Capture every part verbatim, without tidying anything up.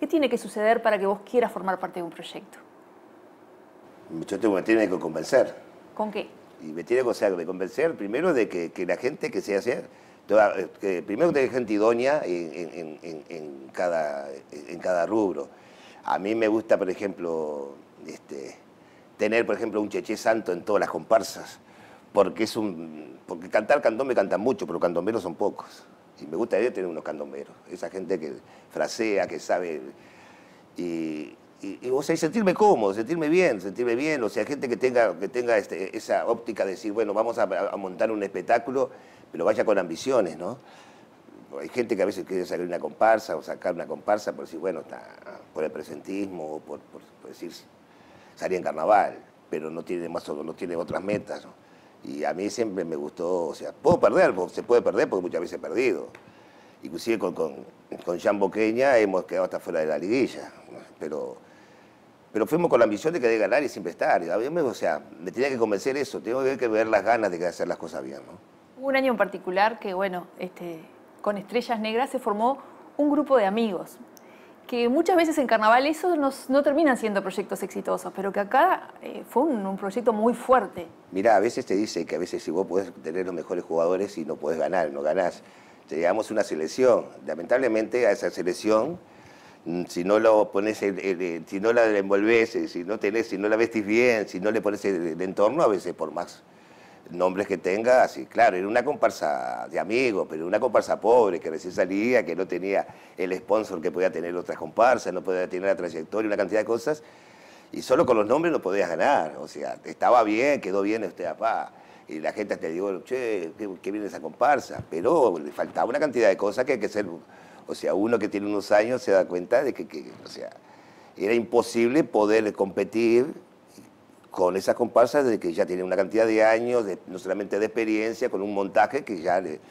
tiene que suceder para que vos quieras formar parte de un proyecto? Yo tengo, me tiene que convencer. ¿Con qué? Y me tiene que, o sea, de convencer primero de que, que la gente que se hace, toda, que primero que hay gente idónea en, en, en, en, cada, en cada rubro. A mí me gusta, por ejemplo, este, tener, por ejemplo, un Cheche Santo en todas las comparsas, porque es un, porque cantar candombe cantan mucho, pero candomberos son pocos. Y me gustaría tener unos candomberos, esa gente que frasea, que sabe, y, y, y, o sea, y sentirme cómodo, sentirme bien, sentirme bien, o sea, gente que tenga, que tenga este, esa óptica de decir, bueno, vamos a, a montar un espectáculo, pero vaya con ambiciones, ¿no? Hay gente que a veces quiere salir una comparsa o sacar una comparsa por decir, bueno, está, por el presentismo o por, por, por decir, salir en carnaval, pero no tiene, más, no tiene otras metas, ¿no? Y a mí siempre me gustó, o sea, puedo perder, se puede perder porque muchas veces he perdido. Inclusive con, con, con Jean Boqueña hemos quedado hasta fuera de la liguilla, ¿no? pero, pero fuimos con la ambición de querer ganar y siempre estar. A mí, o sea, me tenía que convencer eso, tengo que ver las ganas de hacer las cosas bien, ¿no? Hubo un año en particular que, bueno, este, con Estrellas Negras se formó un grupo de amigos, que muchas veces en carnaval esos no, no terminan siendo proyectos exitosos, pero que acá eh, fue un, un proyecto muy fuerte. Mirá, a veces te dice que a veces si vos podés tener los mejores jugadores y no podés ganar, no ganás. Te llevamos una selección. Lamentablemente a esa selección, si no lo pones, el, el, el, si no la envolvés, si no tenés, si no la vestís bien, si no le pones el, el entorno, a veces por más nombres que tenga, así, claro, era una comparsa de amigos, pero una comparsa pobre, que recién salía, que no tenía el sponsor que podía tener otras comparsas, no podía tener la trayectoria, una cantidad de cosas, y solo con los nombres no podías ganar, o sea, estaba bien, quedó bien usted, papá, y la gente te dijo, che, qué, qué viene esa comparsa, pero le faltaba una cantidad de cosas que hay que hacer, o sea, uno que tiene unos años se da cuenta de que, que o sea, era imposible poder competir con esas comparsas de que ya tienen una cantidad de años, de, no solamente de experiencia, con un montaje que ya le...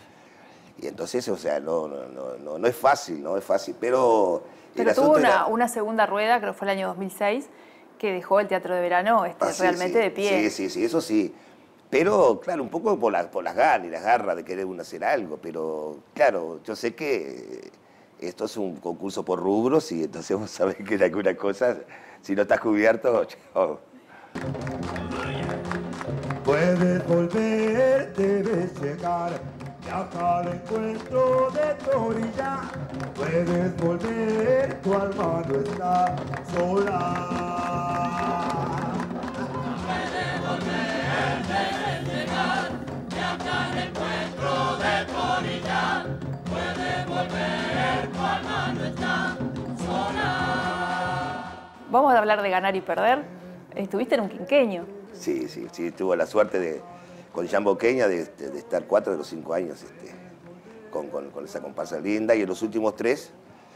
Y entonces, o sea, no, no, no, no, no es fácil, no es fácil, pero... Pero tuvo una, era... una segunda rueda, creo que fue el año dos mil seis, que dejó el Teatro de Verano este, ah, sí, realmente sí, de pie. Sí, sí, sí, eso sí. Pero, claro, un poco por, la, por las ganas y las garras de querer uno hacer algo, pero, claro, yo sé que esto es un concurso por rubros y entonces vos sabés que en alguna cosa, si no estás cubierto, chao. Puedes volver, debes llegar, y acá al encuentro de tu orilla. Puedes volver, tu alma no está sola. Puedes volver, debes llegar, y acá al encuentro de tu orilla. Puedes volver, tu alma no está sola. Vamos a hablar de ganar y perder. Estuviste en un quinqueño. Sí, sí, sí, tuve la suerte de, con Jean Boqueña de, de, de estar cuatro de los cinco años este, con, con, con esa comparsa linda, y en los últimos tres,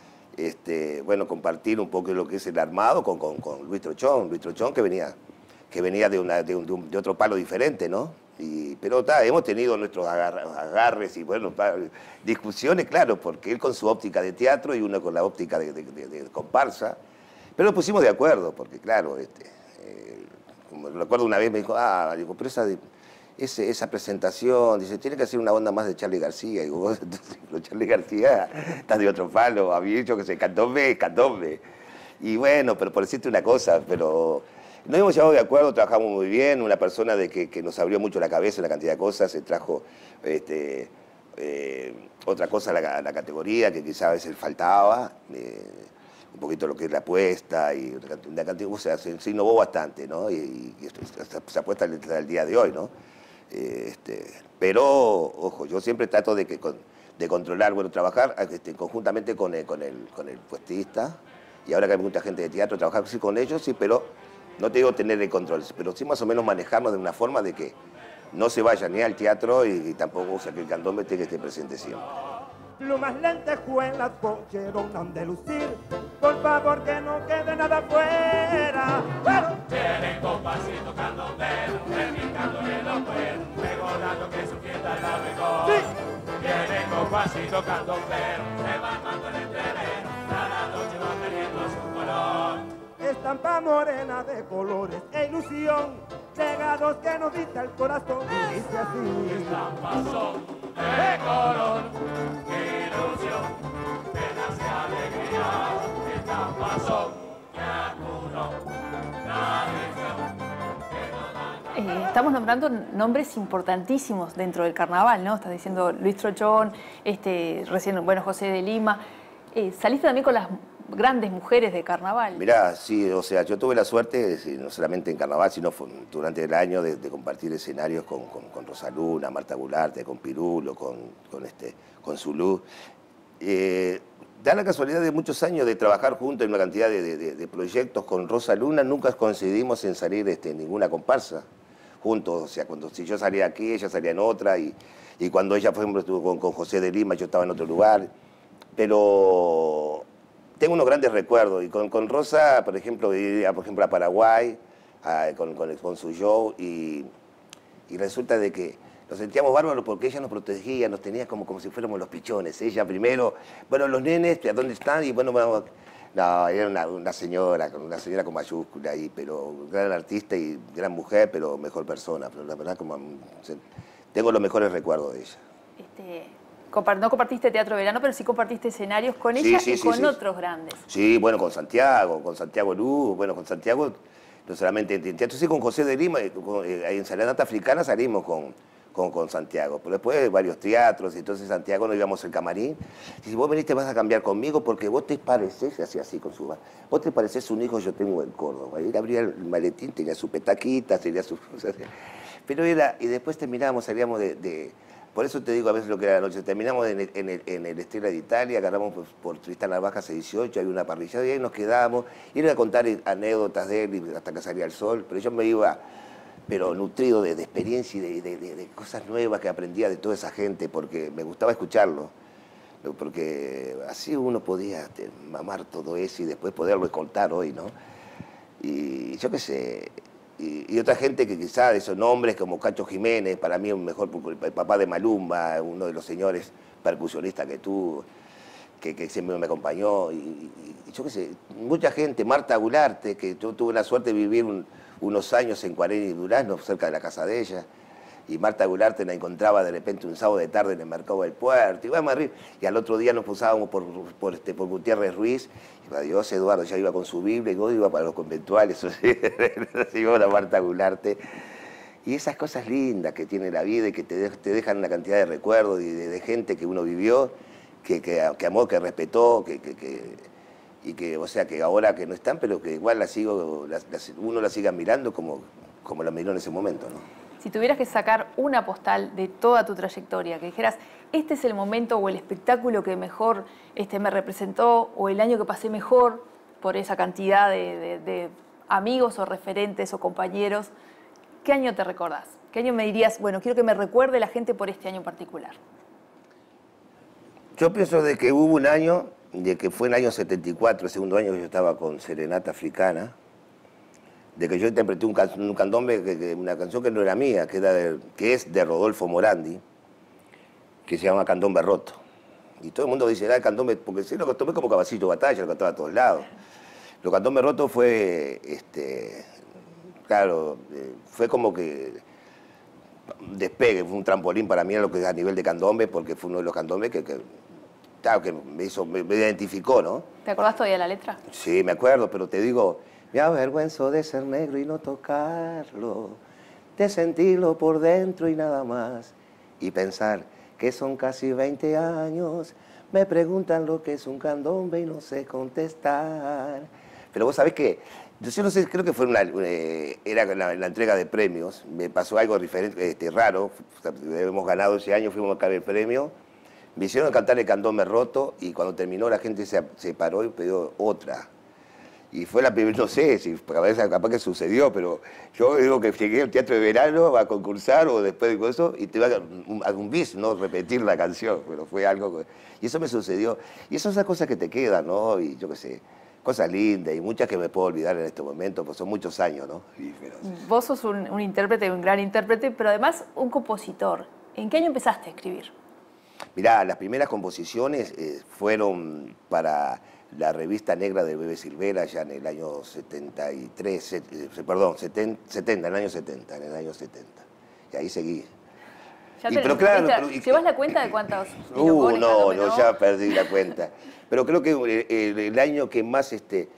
este, bueno, compartir un poco lo que es el armado con, con, con Luis Trochón, Luis Trochón que venía, que venía de, una, de, un, de, un, de otro palo diferente, ¿no? Y, pero ta, hemos tenido nuestros agar, agarres y, bueno, pa, discusiones, claro, porque él con su óptica de teatro y uno con la óptica de, de, de, de comparsa, pero nos pusimos de acuerdo, porque, claro, este... Como recuerdo una vez me dijo, ah, digo, pero esa, ese, esa presentación, dice, tiene que hacer una onda más de Charly García. Y digo, vos, entonces, pero Charly García está de otro palo, había dicho que se candombe, candombe. Y bueno, pero por decirte una cosa, pero nos hemos llevado de acuerdo, trabajamos muy bien, una persona de que, que nos abrió mucho la cabeza una cantidad de cosas, se trajo este, eh, otra cosa a la, a la categoría que quizás a veces faltaba. Eh, un poquito lo que es la apuesta y una cantidad, o sea, se, se innovó bastante, ¿no? Y, y esto, se apuesta al día de hoy, ¿no? Eh, este, pero, ojo, yo siempre trato de, que, de controlar, bueno, trabajar este, conjuntamente con el, con, el, con el puestista, y ahora que hay mucha gente de teatro, trabajar sí con ellos, sí, pero no te digo tener el control, pero sí más o menos manejarnos de una forma de que no se vaya ni al teatro y, y tampoco, o sea, que el candombe tenga que estar presente siempre. Plumas, lentejuelas, poncherón de lucir, por favor que no quede nada fuera. ¡Bueno! Tienen compasito candombero, practicando en los cueros, recordando que su fiesta es la mejor. ¡Sí! Tienen compasito candombero, se va armando el entrevero, cada noche va perdiendo su color. Estampa morena de colores e ilusión, legados que nos dicta el corazón. Y dice así: estampas son de color, ilusión, penas y alegría. Estampas Eh, estamos nombrando nombres importantísimos dentro del carnaval, ¿no? Estás diciendo Luis Trochón, este, recién, bueno, José de Lima. Eh, saliste también con las grandes mujeres de carnaval. Mirá, sí, o sea, yo tuve la suerte, no solamente en carnaval, sino durante el año de, de compartir escenarios con, con, con Rosaluna, Marta Gularte, con Pirulo, con, con, este, con Zulú. Eh, da la casualidad de muchos años de trabajar juntos en una cantidad de, de, de proyectos. Con Rosaluna nunca coincidimos en salir este, en ninguna comparsa juntos. O sea, cuando si yo salía aquí, ella salía en otra, y, y cuando ella, por ejemplo, estuvo con, con José de Lima, yo estaba en otro lugar. Pero tengo unos grandes recuerdos, y con, con Rosa, por ejemplo, iba por ejemplo a Paraguay, a, con, con, con su show, y, y resulta de que nos sentíamos bárbaros porque ella nos protegía, nos tenía como, como si fuéramos los pichones. Ella primero, bueno, los nenes, ¿a dónde están? Y bueno, vamos, no, era una, una señora, una señora con mayúscula ahí, pero gran artista y gran mujer, pero mejor persona. Pero la verdad, como tengo los mejores recuerdos de ella. Este... No compartiste teatro de verano, pero sí compartiste escenarios con ella sí, sí, y sí, con sí. otros grandes. Sí, bueno, con Santiago, con Santiago Luz, bueno, con Santiago, no solamente en teatro, sí, con José de Lima, con, eh, en Serenata Africana salimos con, con, con Santiago, pero después varios teatros, y entonces Santiago nos íbamos al camarín, y si vos veniste vas a cambiar conmigo porque vos te pareces, así así con su vos te pareces un hijo yo tengo en Córdoba. Él abría el maletín, tenía su petaquita, tenía su... O sea, pero era, y después terminábamos, salíamos de... de por eso te digo a veces lo que era la noche. Terminamos en el, en el, en el Estrella de Italia, agarramos por, por Tristán Narvaja C dieciocho, hay una parrilla, y ahí nos quedábamos. Y era a contar anécdotas de él hasta que salía el sol, pero yo me iba, pero nutrido de, de experiencia y de, de, de, de cosas nuevas que aprendía de toda esa gente, porque me gustaba escucharlo. Porque así uno podía este, mamar todo eso y después poderlo contar hoy, ¿no? Y yo qué sé... Y, y otra gente que quizás, esos nombres como Cacho Jiménez, para mí un mejor, el papá de Malumba, uno de los señores percusionistas que tuvo, que, que siempre me acompañó, y, y, y yo qué sé, mucha gente, Marta Gularte, que yo tuve la suerte de vivir un, unos años en Cuarén y Durazno, cerca de la casa de ella, y Marta Gularte la encontraba de repente un sábado de tarde en el mercado del puerto, y vamos a arriba, y al otro día nos pasábamos por, por, este, por Gutiérrez Ruiz, y Dios, Eduardo ya iba con su Biblia, y yo iba para los conventuales, iba la Marta Gularte, y esas cosas lindas que tiene la vida y que te, te dejan una cantidad de recuerdos y de, de gente que uno vivió, que, que, que amó, que respetó, que, que, que, y que, o sea, que ahora que no están, pero que igual la sigo, la, la, uno la siga mirando como, como la miró en ese momento, ¿no? Si tuvieras que sacar una postal de toda tu trayectoria, que dijeras, este es el momento o el espectáculo que mejor este, me representó, o el año que pasé mejor por esa cantidad de, de, de amigos o referentes o compañeros, ¿qué año te recordás? ¿Qué año me dirías, bueno, quiero que me recuerde la gente por este año en particular? Yo pienso de que hubo un año, de que fue el año setenta y cuatro, el segundo año que yo estaba con Serenata Africana, de que yo interpreté un, can, un candombe, que, que, una canción que no era mía, que, era de, que es de Rodolfo Morandi, que se llama Candombe Roto. Y todo el mundo dice, ah, el candombe, porque sí, lo tomé como caballito de batalla, lo cantaba a todos lados. Lo Candombe Roto fue, este, claro, eh, fue como que despegue, fue un trampolín para mí a lo que es a nivel de candombe, porque fue uno de los candombes que, que, claro, que me, hizo, me, me identificó, ¿no? ¿Te acordás todavía de la letra? Sí, me acuerdo, pero te digo... Me avergüenzo de ser negro y no tocarlo, de sentirlo por dentro y nada más, y pensar que son casi veinte años, me preguntan lo que es un candombe y no sé contestar. Pero vos sabés que, yo no sé, creo que fue una, eh, era la, la entrega de premios, me pasó algo diferente, este, raro, hemos ganado ese año, fuimos a buscar el premio, me hicieron cantar el Candombe Roto y cuando terminó la gente se, se paró y pidió otra. Y fue la primera, no sé, si capaz que sucedió, pero yo digo que llegué al teatro de verano a concursar o después de eso y te iba a un, un bis, no repetir la canción, pero fue algo... Y eso me sucedió. Y esas son esas cosas que te quedan, ¿no? Y yo qué sé, cosas lindas y muchas que me puedo olvidar en este momento, pues son muchos años, ¿no? Y, pero... Vos sos un, un intérprete, un gran intérprete, pero además un compositor. ¿En qué año empezaste a escribir? Mirá, las primeras composiciones eh, fueron para... la revista negra de Bebe Silvera ya en el año setenta y tres, set, perdón, setenta, setenta, en el año setenta, en el año setenta. Y ahí seguí. Ya y, te, pero claro, esta, pero, y, ¿llevas la cuenta de cuántos? Uh, no, no, ya perdí la cuenta. Pero creo que el, el, el año que más este,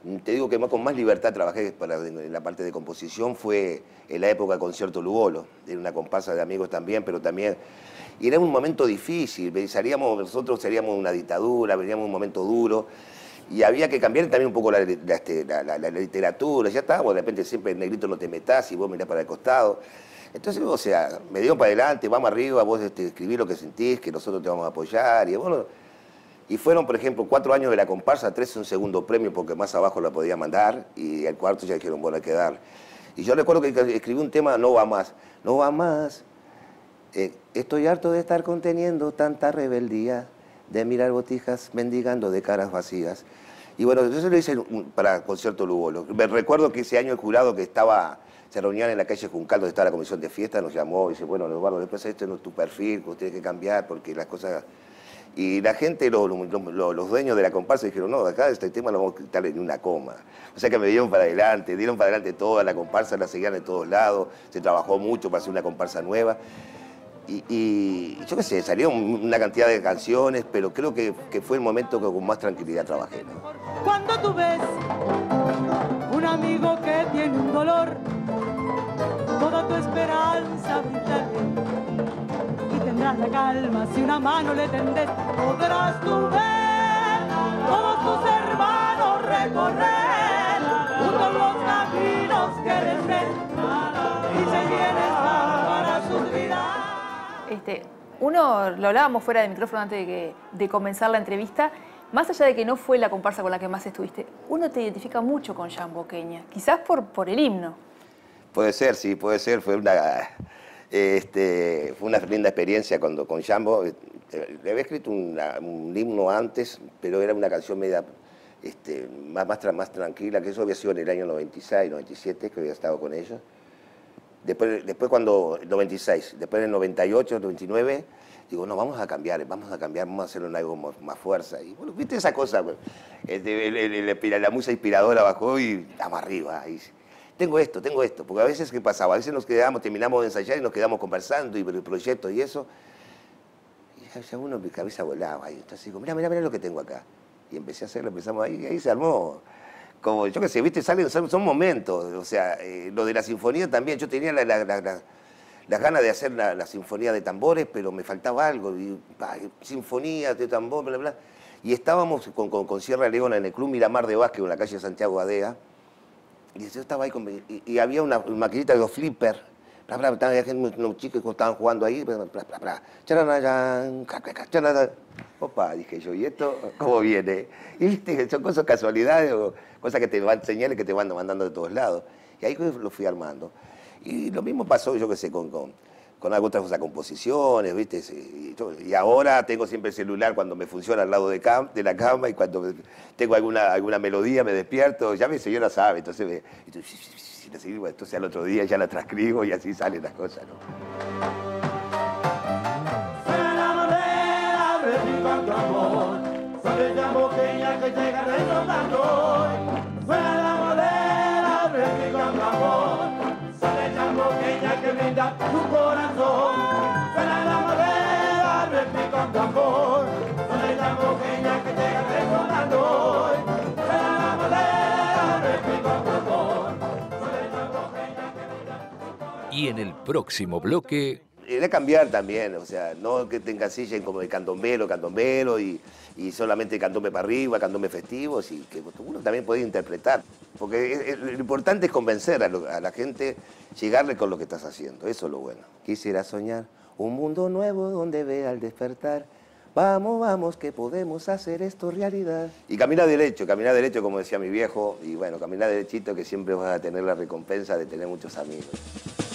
te digo que más, con más libertad trabajé para, en la parte de composición fue en la época de Concierto Lugolo, era una comparsa de amigos también, pero también... Y era un momento difícil, salíamos, nosotros seríamos una dictadura, veníamos un momento duro, y había que cambiar también un poco la, la, la, la, la literatura, ya estábamos, de repente siempre el negrito no te metas y vos mirás para el costado. Entonces, o sea, me dio para adelante, vamos arriba, vos este, escribís lo que sentís, que nosotros te vamos a apoyar, y bueno... Y fueron, por ejemplo, cuatro años de la comparsa, tres un segundo premio porque más abajo la podía mandar, y el cuarto ya dijeron, bueno, hay que dar. Y yo recuerdo que escribí un tema, No va más, no va más. Eh, estoy harto de estar conteniendo tanta rebeldía, de mirar botijas mendigando de caras vacías. Y bueno, yo se lo hice para Concierto Lugolo. Me recuerdo que ese año el jurado que estaba, se reunían en la calle Juncal, donde estaba la comisión de fiesta, nos llamó y dice, bueno, Eduardo, después este no es tu perfil, que tienes que cambiar porque las cosas... Y la gente, los, los, los dueños de la comparsa dijeron, no, acá este tema no vamos a quitarle ni una coma. O sea que me dieron para adelante, dieron para adelante toda la comparsa, la seguían de todos lados, se trabajó mucho para hacer una comparsa nueva. Y, y yo qué sé, salieron una cantidad de canciones, pero creo que, que fue el momento que con más tranquilidad trabajé, ¿no? Cuando tú ves un amigo que tiene un dolor, toda tu esperanza brindarle. Tendrás la calma, si una mano le tendes, podrás tú ver todos tus hermanos recorrer juntos los caminos que les ven y se llenen para sus vidas. Este, uno, lo hablábamos fuera de micrófono antes de, que, de comenzar la entrevista, más allá de que no fue la comparsa con la que más estuviste, uno te identifica mucho con Jambo Oqueña, quizás por, por el himno. Puede ser, sí, puede ser, fue una... Este, fue una linda experiencia cuando, con Jambo. Le había escrito una, un himno antes, pero era una canción media, este, más, más, más tranquila, que eso había sido en el año noventa y seis, noventa y siete, que había estado con ellos. Después, después cuando, noventa y seis, después en el noventa y ocho, noventa y nueve, digo, no, vamos a cambiar, vamos a cambiar, vamos a hacerlo en algo más, más fuerza. Y bueno, viste esa cosa, el, el, el, el, la musa inspiradora bajó y estamos arriba. Y, tengo esto, tengo esto, porque a veces, ¿qué pasaba? A veces nos quedamos, terminamos de ensayar y nos quedamos conversando y el proyecto y eso, y ya uno en mi cabeza volaba, y entonces digo, mira, mira, mira lo que tengo acá. Y empecé a hacerlo, empezamos ahí, y ahí se armó. Como, yo qué sé, viste, salen, son momentos, o sea, eh, lo de la sinfonía también, yo tenía la, la, la, la, las ganas de hacer la, la sinfonía de tambores, pero me faltaba algo, y, bah, sinfonía de tambor, bla, bla, y estábamos con, con, con Sierra Leona en el Club Miramar de Vázquez, en la calle Santiago Adea. Y yo estaba ahí con, y, y había una maquinita de los flippers, bla, bla, bla, había unos chicos que estaban jugando ahí, bla, bla, bla, bla, charanayan, opa, dije yo, ¿y esto cómo viene? Y viste, son cosas casualidades o cosas que te van, señales que te van mandando de todos lados. Y ahí lo fui armando. Y lo mismo pasó, yo qué sé, con, con, con otras cosas, composiciones, viste, y, y ahora tengo siempre el celular cuando me funciona al lado de, cam, de la cama y cuando tengo alguna, alguna melodía me despierto, ya mi señora sabe, entonces, me, entonces, entonces al otro día ya la transcribo y así salen las cosas, ¿no? Tu corazón, suena la madera, repica un tambor, suena la boqueña que llega resonando hoy, suena la madera, repica un tambor, suena la boqueña que brinda tu corazón. Y en el próximo bloque... Era cambiar también, o sea, no que te encasillen como de candombero, candombero y, y solamente candombe para arriba, candombe festivos, y que uno también puede interpretar. Porque es, es, lo importante es convencer a, lo, a la gente, llegarle con lo que estás haciendo, eso es lo bueno. Quisiera soñar un mundo nuevo donde vea al despertar, vamos, vamos, que podemos hacer esto realidad. Y caminar derecho, caminar derecho como decía mi viejo, y bueno, caminar derechito que siempre vas a tener la recompensa de tener muchos amigos.